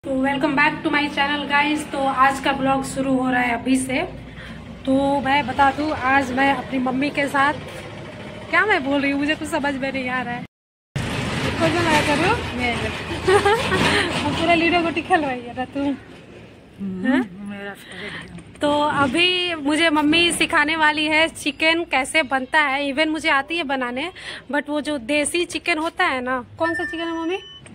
तो welcome back to my channel guys. तो आज का ब्लॉग शुरू हो रहा है अभी से। तो मैं बता दूं, आज मैं अपनी मम्मी के साथ, क्या मैं बोल रही हूँ मुझे कुछ समझ में नहीं आ रहा है। कुछ ना करो पूरा लीडो गोटी खेल रही है ना तुम। तो अभी मुझे मम्मी सिखाने वाली है चिकन कैसे बनता है। इवन मुझे आती है बनाने, बट वो जो देसी चिकन होता है ना, कौन सा चिकन है मम्मी?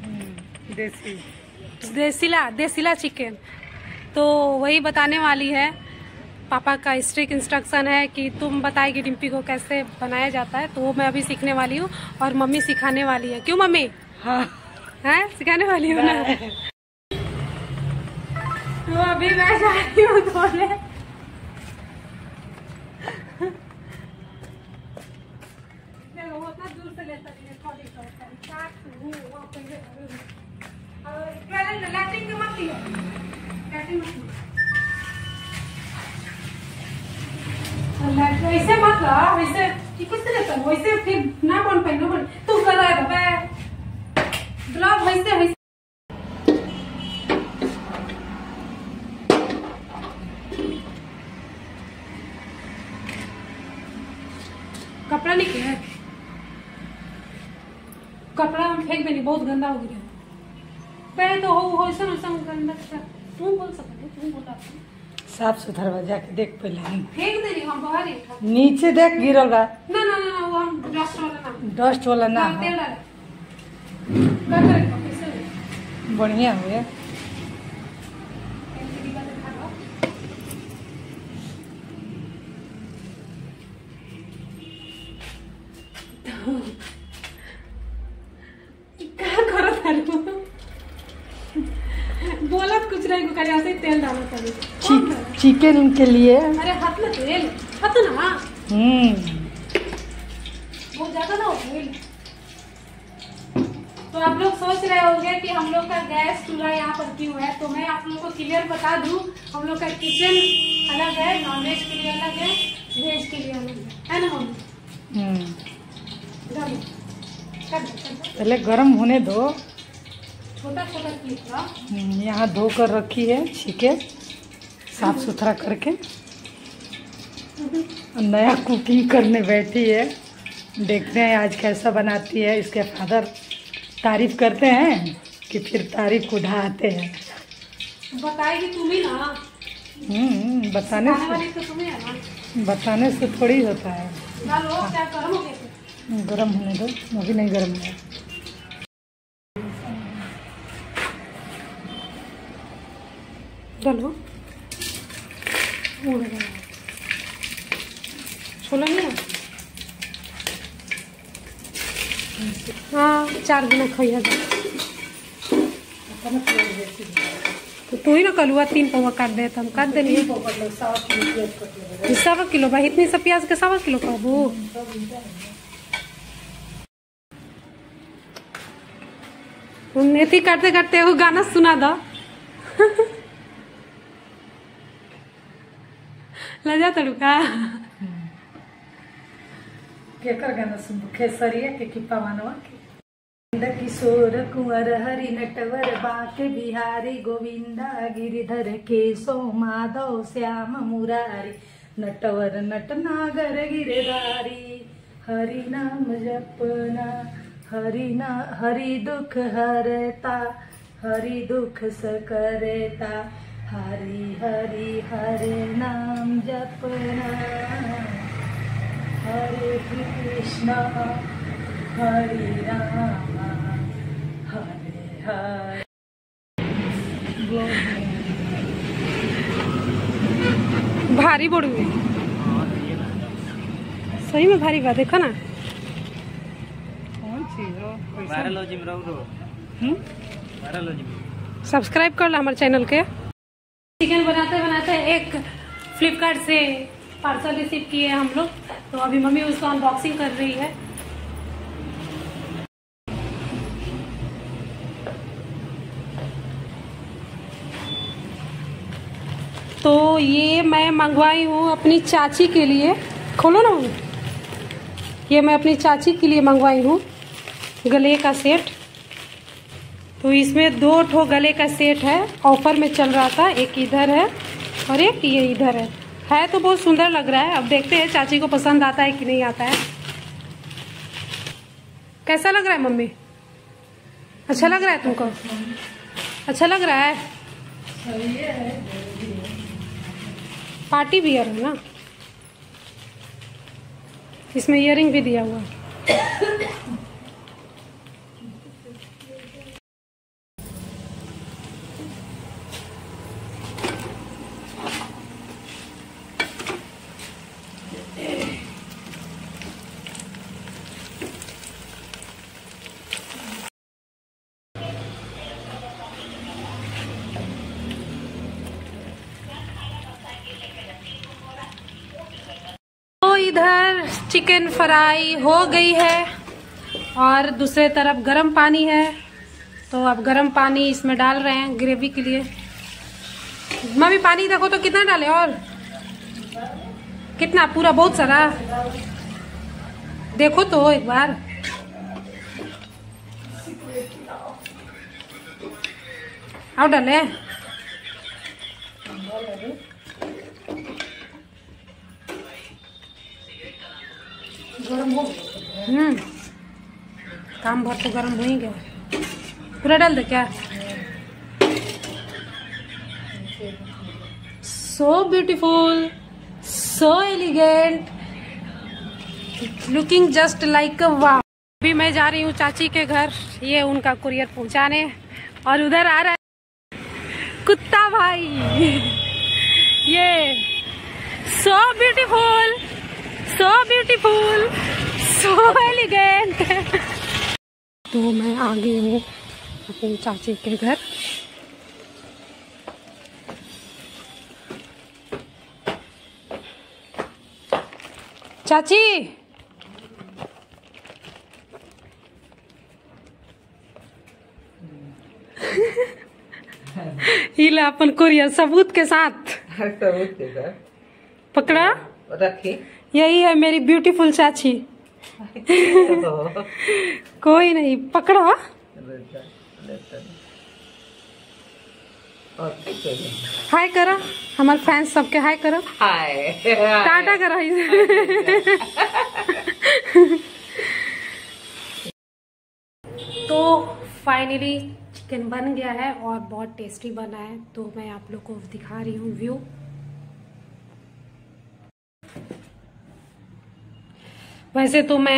देसीला चिकन। तो वही बताने वाली है। पापा का स्ट्रिक्ट इंस्ट्रक्शन है कि तुम बताएगी डिम्पी को कैसे बनाया जाता है। तो वो मैं अभी सीखने वाली हूँ और मम्मी सिखाने वाली है। क्यों मम्मी? हाँ है, सिखाने वाली हूँ ना। तो अभी मैं जा रही हूँ धोने। देखो वो इतना दूर से लेता है, लैटिंग के मत लियो, लैटिंग मत वैसे मत ला, वैसे किससे लेता है वैसे, फिर ना कौन पहनो कौन तू कर रहा है बे ब्लॉग वैसे वैसे। कपड़ा नहीं किया, कपड़ा हम फेंक देनी, बहुत गंदा हो गया। पहले तो हो ऐसा गंदा तू बोल सकते, तू बोला साफ सुथरा जाके देख पहले। फेंक देनी हम बाहर ही। नीचे देख गिरल बा। ना ना ना वो हम डस्ट वाला वाला ना ना तेल डाल बढ़िया हुए। क्या करो थालू बोला कुछ नहीं, को ऐसे ही तेल डाला था चिकन के लिए। अरे हाथ में तेल, हाथ ना बहुत ज्यादा ना हो तेल। तो आप लोग सोच रहे होंगे कि हम लोग का गैस चूल्हा यहाँ पर क्यों है। तो मैं आप लोग को क्लियर बता दूं, हम लोग का किचन अलग है, नॉन वेज के लिए अलग है, वेज के लिए अलग है ना मम्मी? पहले गरम होने दो। छोटा छोटा पीस यहाँ धो कर रखी है चिकन, साफ सुथरा करके। नया कुकिंग करने बैठी है, देखते हैं आज कैसा बनाती है। इसके फादर तारीफ करते हैं कि फिर तारीफ उठाते हैं। बताएगी तुम ही ना। बताने से थोड़ी होता है। क्या गरम होने दो, अभी नहीं गरम है। डालो छोला नहीं है। हाँ 4 गुना खाइया तो तू ही ना कलुआ 3 पौवा काट दे, हम काट देनी। 1.25 किलो भाई, इतनी सब प्याज के 1.25 किलो खाबू। मेथी काटते काटते वो गाना सुना दो। लजा तड़का केकर गाना सुन? खेसरिया के कि पवनवा के। किशोर कुंवर हरि नटवर बाके बिहारी गोविंदा गिरिधर केशो माधव श्याम मुरारी नटवर नट नागर गिरधारी। हरि नाम जपना हरि दुख हरता, हरि दुख सकरता। हरि हरि हरे नाम जपना, हरे कृष्ण हरे राम हरे हरे। भारी बड़ुए, सही में भारी बा, देखो ना। सब्सक्राइब कर लो हमारे चैनल के। चिकन बनाते बनाते एक फ्लिपकार्ट से पार्सल रिसीव किए हम लोग, तो अभी मम्मी उसको अनबॉक्सिंग कर रही है। तो ये मैं मंगवाई हूँ अपनी चाची के लिए। खोलो ना, ये मैं अपनी चाची के लिए मंगवाई हूँ गले का सेट। तो इसमें 2 ठो गले का सेट है, ऑफर में चल रहा था। एक इधर है और एक ये इधर है तो बहुत सुंदर लग रहा है। अब देखते हैं चाची को पसंद आता है कि नहीं आता है। कैसा लग रहा है मम्मी? अच्छा लग रहा है तुमको? अच्छा लग रहा है? पार्टी वियर है ना, इसमें इयरिंग भी दिया हुआ है। इधर चिकन फ्राई हो गई है और दूसरे तरफ गरम पानी है। तो अब गरम पानी इसमें डाल रहे हैं ग्रेवी के लिए। मम्मी पानी देखो तो कितना डाले, और कितना? पूरा बहुत सारा देखो तो एक बार। आओ डाले। काम भर तो गर्म हो ही गया। पूरा डाल दे क्या? So beautiful, so elegant, looking just like a wow. अभी मैं जा रही हूँ चाची के घर, ये उनका कुरियर पहुंचाने, और उधर आ रहा है कुत्ता भाई। ये so beautiful, so beautiful, so elegant. तो मैं आ गई हूँ अपनी चाची के घर। चाची हिला अपन कुरियर सबूत के साथ। सबूत के साथ पकड़ा रखी। यही है मेरी ब्यूटीफुल चाची। कोई नहीं, पकड़ा। हाय करो हमारे फैंस सबके, हाय करो, हाय टाटा करो। तो फाइनली चिकन बन गया है और बहुत टेस्टी बना है। तो मैं आप लोग को दिखा रही हूँ व्यू। वैसे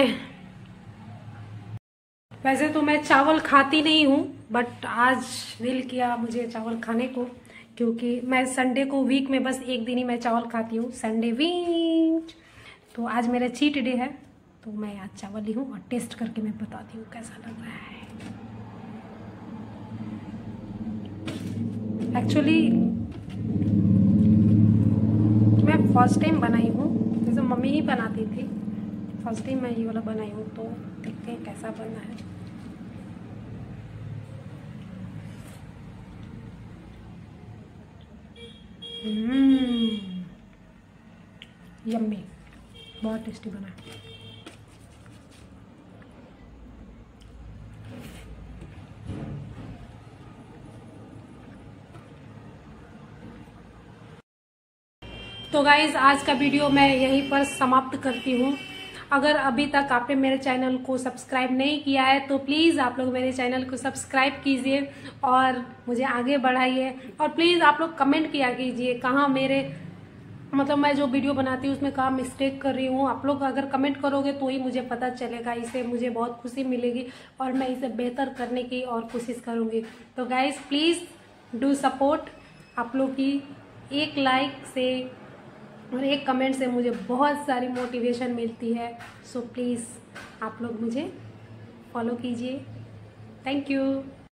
तो मैं चावल खाती नहीं हूँ, बट आज दिल किया मुझे चावल खाने को, क्योंकि मैं संडे को वीक में बस एक दिन ही मैं चावल खाती हूँ, संडे वीक। तो आज मेरा चीट डे है, तो मैं आज चावल ली हूँ और टेस्ट करके मैं बताती हूँ कैसा लग रहा है। एक्चुअली मैं फर्स्ट टाइम बनाई हूँ, जैसे मम्मी ही बनाती थी, फर्स्ट टाइम मैं ये वाला बनाई हूँ। तो देखते हैं कैसा बना है। यम्मी, बहुत टेस्टी बना है। तो गाइज आज का वीडियो मैं यहीं पर समाप्त करती हूँ। अगर अभी तक आपने मेरे चैनल को सब्सक्राइब नहीं किया है तो प्लीज़ आप लोग मेरे चैनल को सब्सक्राइब कीजिए और मुझे आगे बढ़ाइए। और प्लीज़ आप लोग कमेंट किया कीजिए कहाँ मेरे मतलब मैं जो वीडियो बनाती हूँ उसमें कहाँ मिस्टेक कर रही हूँ। आप लोग अगर कमेंट करोगे तो ही मुझे पता चलेगा, इससे मुझे बहुत खुशी मिलेगी और मैं इसे बेहतर करने की और कोशिश करूँगी। तो गाइज प्लीज़ डू सपोर्ट। आप लोग की एक लाइक से और एक कमेंट से मुझे बहुत सारी मोटिवेशन मिलती है। सो प्लीज़ आप लोग मुझे फॉलो कीजिए। Thank you.